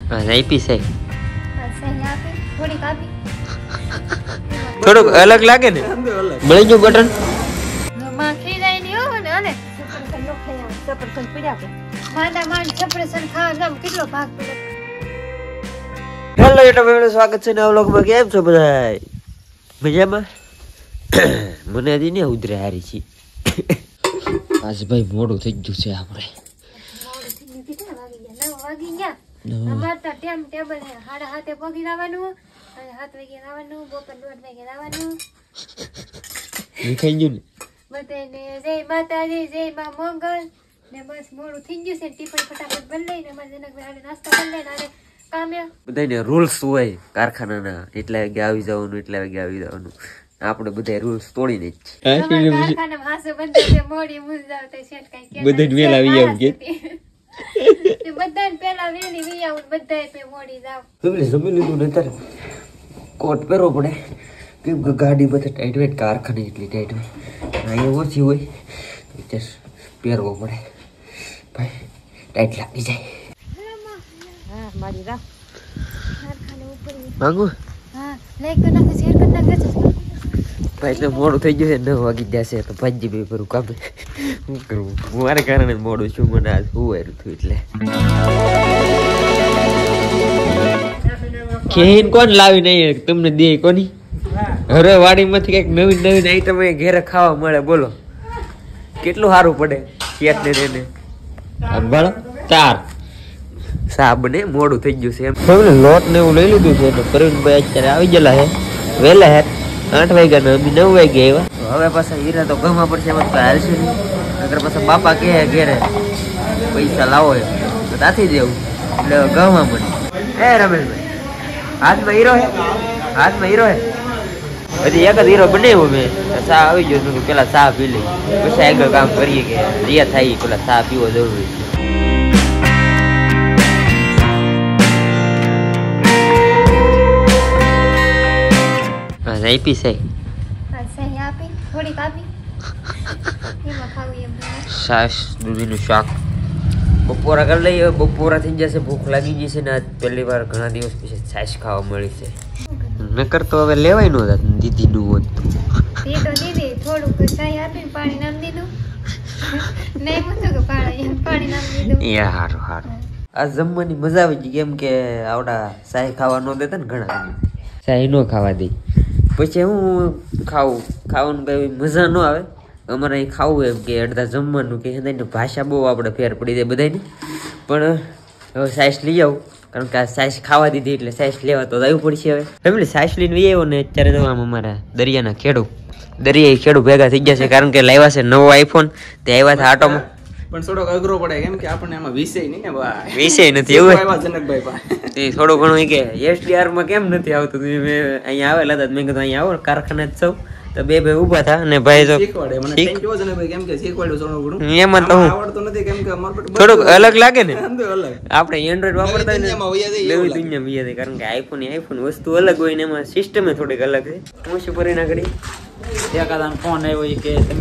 આપી છે થોડીક આપી થોડુંક અલગ લાગે ને મળી ગયું બટન માખી જાય ની હો ને અને સફરજન નો ખાયા સફરજન પીડ્યા કે માના માન સફરજન ખાવા જામ કેટલો ભાગ પડે. હેલો યુટ્યુબ ફેમિલી, સ્વાગત છે નવા વ્લોગમાં. કેમ છો બધા? મજામાં? મને હજી ને ઉધરે હારી છે આજે ભાઈ મોડું થઈ ગયું છે. આપણે વાગી ગયા અમાર તો ટેબલ હે 7:30 પગી જવાનું અને 7 વાગે જવાનું બપોર 1:30 વાગે જવાનું. થઈ ગયું ને બધાને જય માતાજી, જય માં મંગળ ને બસ મોડું થઈ ગયું છે. ટીપણ ફટાફટ બદલાઈ ને મારા જનકભાઈ નાસ્તો કરી લઈને અને કામે બધાને રૂલ્સ હોય કારખાનાના, એટલા વાગે આવી જવાનું, એટલા વાગે આવી જવાનું. આપણે બધા રૂલ્સ તોડીને જ કારખાનામાં હાસો બંધ મોડી મુજાવ તો શેટ કઈ કે બધાને વેલા આવી આવ કે તે બધાને પહેલા વેલી વી આવ બધાય પે મોડી જાવ. જમી લીધું ને તારે કોટ પહેરવો પડે કેમ કે ગાડી બધા ટાઈટ હોય, કારખાને એટલી ટાઈટ હોય, અહીંયા ઓછી હોય તો પહેરવો પડે ભાઈ, ટાઈટ લાગી જાય. હા મારી રાખ કારખાને ઉપર માંગુ હા લાઈક કર નાખે, શેર કર નાખે ભાઈ. એટલે મોડું થઈ ગયું છે, 9 વાગી જશે તો ભાજી બે કરું કામ. શું કરવું, મારે કારણે મોડું છું. મને આજ હોવાયું હતું એટલે ખેહીન કોણ લાવી નહીં તમને દે કોની. હવે વાડીમાંથી કઈક નવીન નવીન આઈટમ ઘેરે ખાવા મળે. બોલો કેટલું સારું પડે. શેઠ ને એને અંબાળો ચાર સાબને મોડું થઈ ગયું છે એમ. લોટ ને એવું લઈ લીધું છે. પ્રવીણભાઈ અત્યારે આવી ગયેલા છે વહેલા હે 8 વાગ્યા, અમે 9 વાગ્યા આવ્યા. હવે પાછા હીરા તો ગમવા પડશે, એમાં તો હાલશે નહીં. નકર પાછા બાપા કહે ઘેરે પૈસા લાવો તો ત્યાંથી દેવું એટલે ગમવા મળે. એ રમેશભાઈ હાથમાં હીરો હે, હાથમાં હીરો હે. હજી એક જ હીરો બનાવ્યો મેં. ચા આવી ગયો છું, પેલા ચા પી લઈ પછી આગળ કામ કરીએ કે રિયા થાય. પેલા ચા પીવો જરૂરી છે. આપી છે આપી થોડીક આપી એમાં ખાવું એમ છાશ દૂધીનું શાક બપોરા કરી લઈએ. બપોરા થઈ જશે, ભૂખ લાગી જશે ને આજ પહેલી વાર ઘણા દિવસ પછી છાશ ખાવા મળી છે. નકર તો હવે લેવાય નો દીદીનું હોત તે તો દીદી થોડુંક ચાય આપીને પાણી નામ દીધું નહીં મૂકતું કે પાણી નામ દીધું. એ હારું હારું. આ જમવાની મજા આવી ગઈ કેમ કે આવડા ચાય ખાવા ન દેતા ને ઘણા ચાય ન ખાવા દે પછી હું ખાવાનું કઈ મજા ન આવે. અમારે અહીં ખાવું એમ કે અડધા જમવાનું કે ભાષા બહુ આપણે ફેર પડી જાય બધાની. પણ હવે સાઈસ લઈ આવું કારણ કે આ સાઈસ ખાવા દીધી એટલે સાઈસ લેવા તો આવવું પડશે. હવે ફેમિલી સાઈસ લઈને લઈ આવ્યો ને અત્યારે તો આમ અમારા દરિયાઈ ખેડૂ ભેગા થઈ ગયા છે કારણ કે લાવ્યા છે નવો આઈફોન. તે આવ્યા હતા આટોમાં પણ થોડોક અઘરો પડે કેમ કે આપણને આમાં વિષય નહીં ને ભાઈ, વિષય નથી એવું જનકભાઈ પાસે તે થોડું ઘણું કે એસડીઆર માં કેમ નથી આવતું. મેં અહીંયા આવેલા હતા, મેં કીધું અહીંયા આવો કારખાને જ સૌ તો બે ભાઈ ઉભા થા અને ભાઈ તો શીખવાડે મને. થેન્ક યુ જનકભાઈ કેમ કે શીખવાડ્યું થોડું ઘણું. એમાં તો આવડતું નથી કેમ કે અમાર પર થોડુંક અલગ લાગે ને. અલગ આપણે એન્ડ્રોઈડ વાપરતા હોય ને નવી દુનિયા બીજા છે કારણ કે આઈફોન વસ્તુ અલગ હોય ને એમાં સિસ્ટમ થોડીક અલગ છે. હું શું કરી ના કરી ફોન આવ્યો કે તમે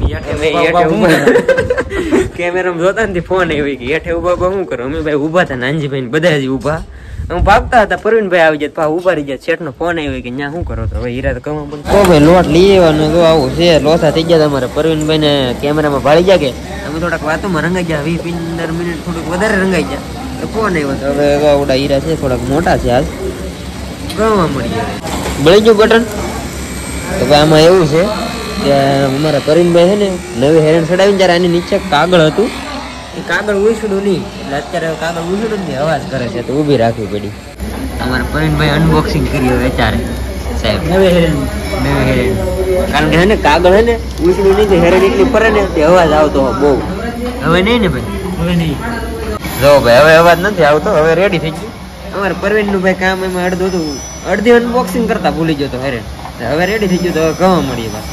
કેમેરામાં જોતા નથી ફોન આવ્યો કે હેઠે ઉભા શું કરો. અમે ભાઈ ઉભા હતા નાનજીભાઈ બધા જ ઉભા. હું ભાગતા હતા, પ્રવીણભાઈ આવી જાય પા ઉભા રહી જાય. શેઠ નો ફોન આવ્યો કે ત્યાં શું કરો તો હવે હીરા તો કમા ભાઈ લોટ લઈ આવવાનો તો આવું છે. લોસા થઈ ગયા તમારે પ્રવીણભાઈ ને કેમેરામાં ભાળી ગયા કે અમે થોડાક વાતોમાં રંગાઈ ગયા. 20-15 મિનિટ થોડુંક વધારે રંગાઈ ગયા તો ફોન આવ્યો તો હવે આવડા હીરા છે થોડાક મોટા છે. હાલ ગણવા મળી ગયું બટન. તો ભાઈ આમાં એવું છે કે અમારા પ્રવીણભાઈ છે ને નવી હેરણ ચડાવીને જયારે આની નીચે કાગળ હતું એ કાગળ ઉછળ્યું નહીં એટલે અત્યારે કાગળ ઉછળ્યું નહીં અવાજ કરે છે તો ઊભી રાખવી પડી. અમારા પ્રવીણભાઈ અનબોક્સિંગ કર્યું વેચારે સાહેબ નવી હેરણ કારણ કે છે ને કાગળ છે ને ઉછળ્યું નહીં તો હેરણ એટલી ફરે ને તે અવાજ આવતો બહુ. હવે નહીં ને ભાઈ, હવે નહીં જો ભાઈ હવે અવાજ નથી આવતો. હવે રેડી થઈ ગયું અમારે પ્રવીણનું ભાઈ કામ એમાં અડધું હતું, અડધી અનબોક્સિંગ કરતા ભૂલી ગયો તો હેરણ. હવે રેડી થઈ ગયું તો હવે ગવા મળીએ ભાઈ.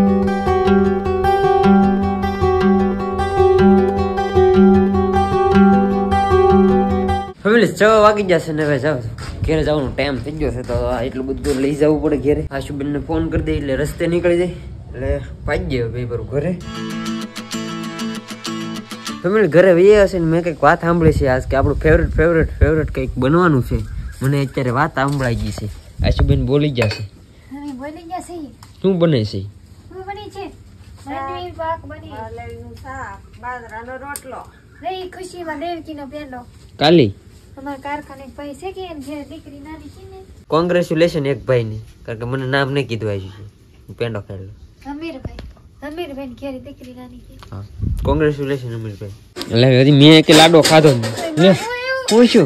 ફેમિલી 6 વાગી જશે ને હવે જાવ ઘેરે જવાનો ટાઈમ થઈ ગયો છે તો એટલું બધું લઈ જવું પડે ઘેરે. આશુબેન ને ફોન કરી દે એટલે રસ્તે નીકળી જાય એટલે પાઈ ગયો ભાઈ બરું ઘરે. ફેમિલી ઘરે વહી હશે ને મેં કંઈક વાત સાંભળી છે આજ કે આપણું ફેવરેટ કંઈક બનવાનું છે. મને અત્યારે વાત સાંભળાઈ ગઈ છે. આશુબેન બોલી ગયા છે. હવે બોલી ગયા છે. શું બને છે? શું બની છે? માંડવી પાક બની. લઈનું શાક, બાજરાનો રોટલો. રહી ખુશીમાં દેડકીનો પેંડો. કાલી અમારા કારખાને ભાઈ છે કે એમ જે દીકરી નાની છે ને કોંગ્રેચ્યુલેશન એક ભાઈને, કારણ કે મને નામ નહીં કીધું આવ્યું છે. હું પેંડો ખાઈ લઉં. અમીરભાઈ ઘેરી દીકરી નાની છે. હા કોંગ્રેચ્યુલેશન અમીરભાઈ. એટલે હજી મેં કે લાડો ખાધો જ નહીં. લે હું છું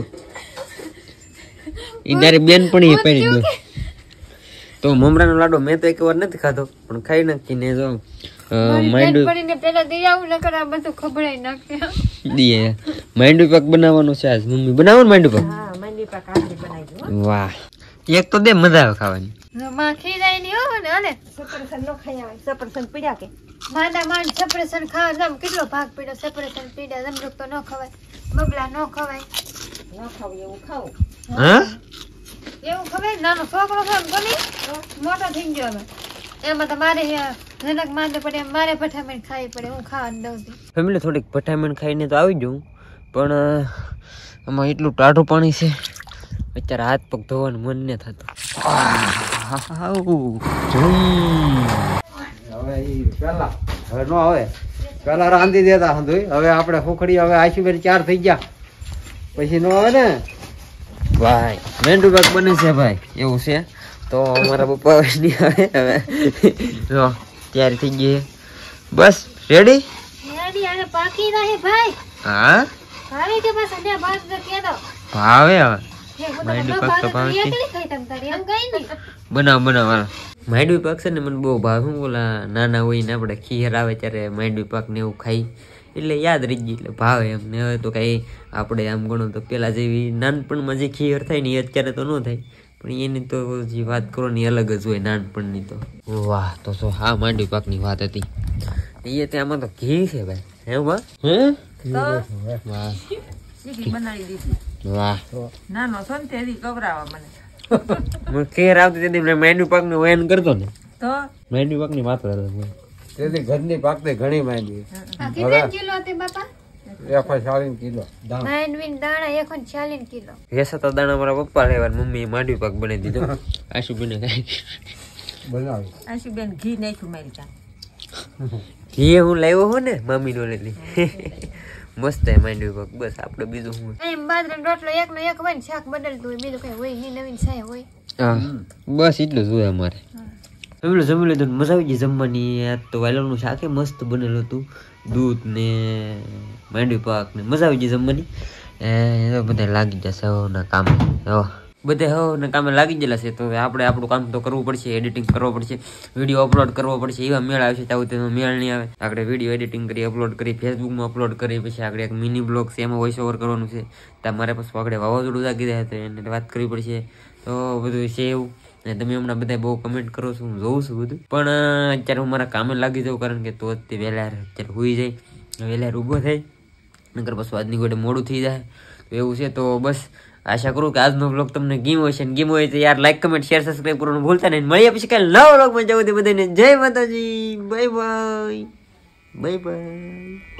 ઈ બેન પણ એ પડી ગયો તો મમરાનો લાડો મેં તો એક વાર નથી ખાધો પણ ખાઈ નાખીને જો પડીને પેલા દઈ આવું નકર આ બધું ખબડાઈ નાખે. દીએ માંડવી પાક બનાવવાનો છે આજ. મમ્મી બનાવો ને માંડવી પાક? હા, મંડી પાક આખરી બનાવી દો. વાહ એક તો દે, મજા આવે ખાવાની. માં ખીરાય ની હો ને હાલે સફરજન નો ખાઈ આવે. સફરજન પીડ્યા કે માંડા માંડ સપરેશન ખાવા જમ કેટલો ભાગ પીડ્યો. સપરેશન પીડ્યા જમરૂક તો ન ખવાય, બગલા ન ખવાય. ન ખાવું એવું ખાવું. હા એવું ખવાય નાનો છોકરો છે એમ ગમી મોટો થઈ ગયો હવે. એમાં તો મારે જનક માંદે પડે એમ મારે ભઠામણ ખાવી પડે. હું ખાવાનું દઉં છું. ફેમિલી થોડીક ભઠામણ ખાઈને તો આવી જઉં પણ આમાં એટલું ટાઢું પાણી છે અત્યારે હાથ પગ ધોવાનું મન ન થતું. હવે ઈ પેલા હવે નો આવે પેલા રાંધી દેતા હંધુય. હવે આપણે ખોખડી હવે આશુબેન 4 થઈ ગયા પછી નો આવે ને ભાઈ મેંડુ પાક બને છે ભાઈ, એવું છે તો અમારા પપ્પા નહીં આવે હવે. જો તૈયારી થઈ ગઈ બસ રેડી. યાડી આને પાકી રહે ભાઈ. હા ભાવે કે બસ બે ભાત તો કે દો. ભાવે હવે હે હું માંડવી તો પાક તો ભાવે ભાવે તો છે. એકલી ખાઈ તમ તારી એમ કઈ નહીં. બનાવ હાલો. માંડવી પાક છે ને મને બહુ ભાવે. હું બોલા નાના હોય ને આપણે ખીર આવે ત્યારે માંડવી પાક ને એવું ખાઈ એટલે યાદ રહી ગઈ એટલે ભાવે એમ. ને હવે તો કઈ આપણે આમ ગણો તો પેલા જેવી નાનપણમાં જે ખીર થાય ને એ અત્યારે તો ન થાય પણ એની તો જે વાત કરો ને અલગ જ હોય નાનપણની તો. વાહ તો શું હા માંડવી પાકની વાત હતી એ આમાં તો ઘી છે ભાઈ. હે વાહ હે વાહ સીધી બનાવી દીધી. વાહ નાનો છો ને તેથી ગભરાવા મને. મને ખીર આવતી તેથી મેં માંડવી પાક નું વયન કરતો ને તો માંડવી પાક ની વાત કરતો. તેથી ઘરની પાકતે ઘણી માંડવી. આ કેટલા કિલો તે બાપા? 140 કિલો દાણા. માંડવીન દાણા 140 કિલો. વેસાતા દાણા મારા પપ્પા લેવા મમ્મી માંડવી પાક બનાવી દીધો. આશુબેને ખાઈ બનાવી આશુબેન ઘી નાખ્યું મારી ત્યાં. ઘી હું લાવ્યો હું ને મમ્મી નો લેલી મસ્ત હે માંડવી પાક. બસ આપણે બીજું શું એમ બાજરાનો રોટલો એકનો એક હોય ને શાક બદલતું હોય બીજું કઈ હોય નહીં. નવીન સાય હોય. હા બસ એટલું જ હોય અમારે. જમી લીધું મજા આવી ગઈ જમવાની. આજ તો વાલોનું શાક મસ્ત બનેલું હતું, દૂધ ને માંડવી પાક ને મજા આવી ગઈ જમવાની. બધા લાગી જશે હવના કામે. બધા હવના કામે લાગી ગયેલા છે તો હવે આપણે આપણું કામ તો કરવું પડશે. એડિટિંગ કરવું પડશે, વિડીયો અપલોડ કરવો પડશે. એવા મેળ આવશે ત્યાં તેનો મેળ નહીં આવે. આપણે વિડીયો એડિટિંગ કરી અપલોડ કરી ફેસબુકમાં અપલોડ કરી પછી આપણે એક મિની બ્લોગ છે એમાં વોઇસ ઓવર કરવાનું છે. તમારે પછી આગળ વાવાઝોડું જાગી જાય તો એને વાત કરવી પડશે. તો બધું છે એવું. અને તમે હમણાં બધા બહુ કમેન્ટ કરો છો, હું જોઉં છું બધું પણ અત્યારે હું મારા કામે લાગી જાઉં કારણ કે તો તે વહેલા અત્યારે હોઈ જાય વહેલા ઊભો થાય નકર પછી આજની ગોડે મોડું થઈ જાય તો એવું છે. તો બસ આશા કરું કે આજનો બ્લોગ તમને ગમ્યો હશે ને ગમ્યો હોય તો યાર લાઈક કમેન્ટ શેર સબસ્ક્રાઈબ કરવાનું ભૂલતા નહીં. મળીએ પછી કાલે નવા બ્લોગમાં જવું તે બધાને જય માતાજી. Bye bye bye by.